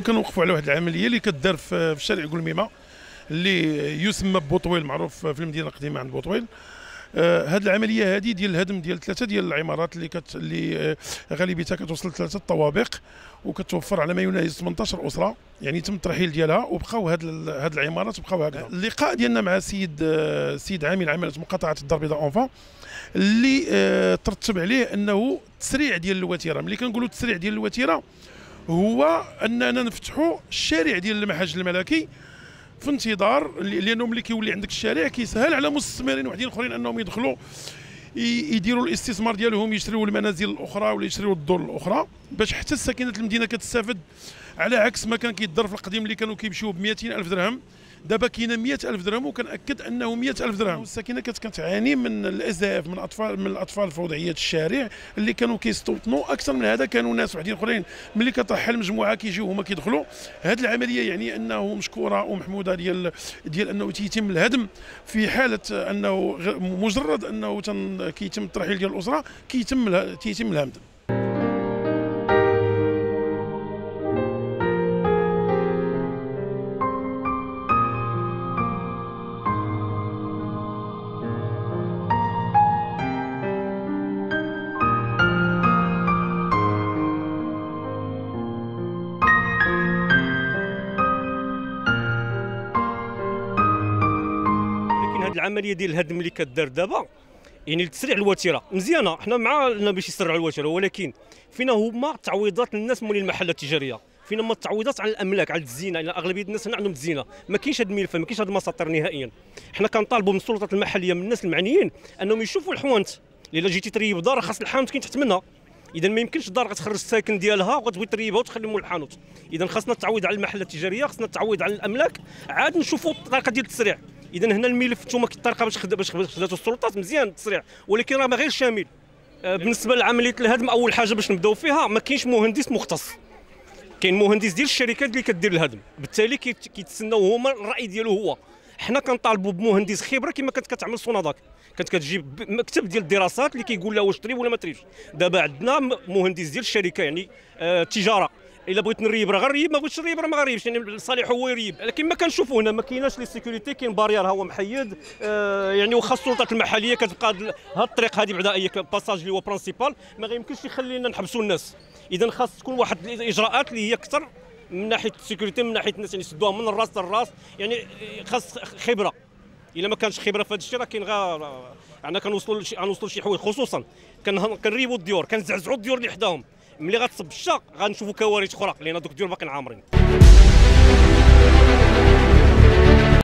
كنوقفوا على واحد العمليه اللي كدار في شارع قلميمه اللي يسمى بوطويل، معروف في المدينه القديمه عند بوطويل. هذه العمليه هذه ديال الهدم ديال 3 ديال العمارات اللي غالبيتها كتوصل 3 طوابق وكتوفر على ما يناهز 18 اسره، يعني تم الترحيل ديالها وبقاو هاد العمارات بقاو هكذا. اللقاء ديالنا مع سيد عامل عماله مقاطعه الدار البيضاء اونفون اللي ترتب عليه انه تسريع ديال الوتيره. ملي كنقولوا تسريع ديال الوتيره هو اننا نفتحوا الشارع ديال المحاج الملكي في انتظار، لانه ملي كيولي عندك الشارع كيسهل على مستثمرين وحدين اخرين انهم يدخلوا يديروا الاستثمار ديالهم، يشريوا المنازل الاخرى ولا يشريوا الدور الاخرى، باش حتى ساكنه المدينه كتستافد، على عكس ما كان كيدار في القديم اللي كانوا كيمشيو ب 200,000 درهم. دابا كاينه 100,000 درهم، وكنأكد انه 100,000 درهم. الساكنه كتعاني من الاس من الاطفال الفوضعيات الشارع اللي كانوا كيستوطنوا. اكثر من هذا كانوا ناس وحدين اخرين ملي كترحل مجموعه كيجيو هما كيدخلوا. هذه العمليه يعني انه مشكوره ومحموده ديال انه تيتم الهدم في حاله انه مجرد انه كيتم الترحيل ديال الاسره تيتم الهدم. العمليه ديال الهدم اللي كدار دابا يعني لتسريع الوتيره مزيانه، حنا مع باش يسرعوا الوتيره، ولكن فينا هما تعويضات للناس مولين المحلات التجاريه، فينا هما التعويضات على الاملاك، على الزينه. يعني اغلبيه الناس هنا عندهم الزينه، ما كاينش هذا الملف، ما كاينش هذه المساطر نهائيا. حنا كنطالبوا من السلطات المحليه، من الناس المعنيين، انهم يشوفوا الحوانت. الا جيتي تريب دار خاص الحانوت كاين تحت منها، اذا ما يمكنش الدار غتخرج الساكن ديالها وغتبغي تريبها وتخلي مول الحانوت. اذا خاصنا التعويض على المحلات التجاريه، خاصنا التعويض على الاملاك، عاد نشوفوا الطريقه ديال التسريع. اذا هنا الملف نتوما الطريقه باش خداتوا السلطات مزيان التسريع، ولكن راه غير شامل. بالنسبه لعمليه الهدم، اول حاجه باش نبداو فيها ما كاينش مهندس مختص، كاين مهندس ديال الشركات اللي كدير الهدم، بالتالي كيتسناو هما الراي ديالو هو. حنا كنطالبوا بمهندس خبره كما كانت كتعمل سوناداك، كانت كتجيب مكتب ديال الدراسات اللي كيقول لها واش تريب ولا ما تريبش. دابا عندنا مهندس ديال الشركه، يعني التجاره، الا بغيت نريب راه غنريب، ما بغيتش نريب راه ما غنريبش، يعني الصالح هو يريب. لكن ما كنشوفوا هنا ما كايناش لي سيكوريتي، كاين بارير ها هو محيد. يعني واخا السلطات المحليه كتبقى هاد الطريق هذه بعدا اي باساج اللي هو برانسيبال ما غيمكنش يخلينا نحبسوا الناس. اذا خاص تكون واحد الاجراءات اللي هي اكثر من ناحيه السيكوريتي، من ناحيه الناس، يعني يسدوها من الراس للراس. يعني خاص خبره، الا ما كانش خبره في هذا الشيء راه كاين غير يعني كنوصلوا لشي حوايج. خصوصا كنريبوا الديور، كنزعزعوا الديور اللي حداهم. ملي غتصب الشتا غنشوفوا كوارث اخرى، لان دوك الديور باقيين عامرين.